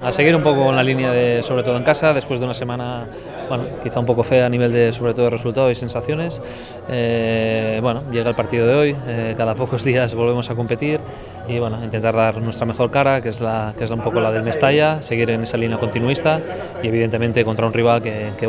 A seguir un poco con la línea de, sobre todo en casa, después de una semana, bueno, quizá un poco fea a nivel de, sobre todo de resultados y sensaciones. Bueno, llega el partido de hoy, cada pocos días volvemos a competir y bueno, intentar dar nuestra mejor cara, que es un poco la del Mestalla, seguir en esa línea continuista y evidentemente contra un rival que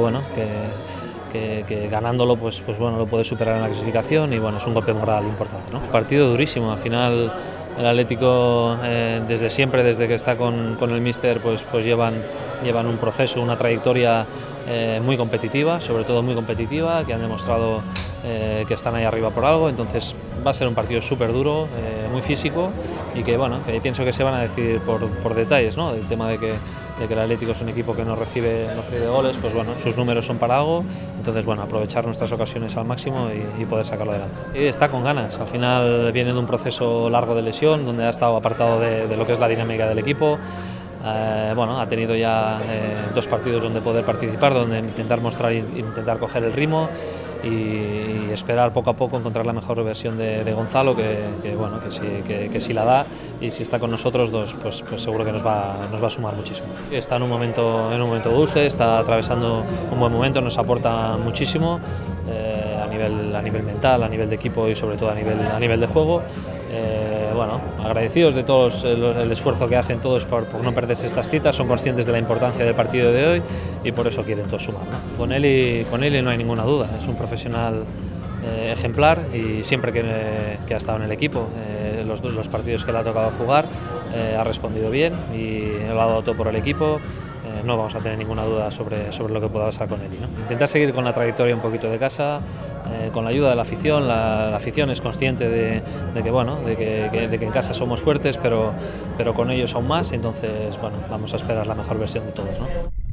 ganándolo pues bueno, lo puede superar en la clasificación y bueno, es un golpe moral importante, ¿no? Partido durísimo, al final el Atlético desde siempre, desde que está con el míster, pues llevan un proceso, una trayectoria muy competitiva, sobre todo muy competitiva, que han demostrado que están ahí arriba por algo, entonces va a ser un partido súper duro, muy físico y que bueno, que pienso que se van a decidir por detalles, ¿no? El tema de que el Atlético es un equipo que no recibe goles, pues bueno, sus números son para algo, entonces bueno, aprovechar nuestras ocasiones al máximo y poder sacarlo adelante. Y está con ganas, al final viene de un proceso largo de lesión, donde ha estado apartado de lo que es la dinámica del equipo. Bueno, ha tenido ya 2 partidos donde poder participar, donde intentar mostrar e intentar coger el ritmo y esperar poco a poco encontrar la mejor versión de Gonzalo, que si la da y si está con nosotros dos, pues seguro que nos va a sumar muchísimo. Está en un momento dulce, está atravesando un buen momento, nos aporta muchísimo a nivel mental, a nivel de equipo y sobre todo a nivel de juego. Bueno, agradecidos de todos el esfuerzo que hacen todos por no perderse estas citas, son conscientes de la importancia del partido de hoy y por eso quieren todos sumar, ¿no? Con Eli no hay ninguna duda, es un profesional ejemplar y siempre que ha estado en el equipo, los partidos que le ha tocado jugar, ha respondido bien y lo ha dado todo por el equipo. No vamos a tener ninguna duda sobre lo que pueda pasar con Eli, ¿no? Intentar seguir con la trayectoria un poquito de casa, con la ayuda de la afición. La afición es consciente de que en casa somos fuertes, pero con ellos aún más, entonces bueno, vamos a esperar la mejor versión de todos, ¿no?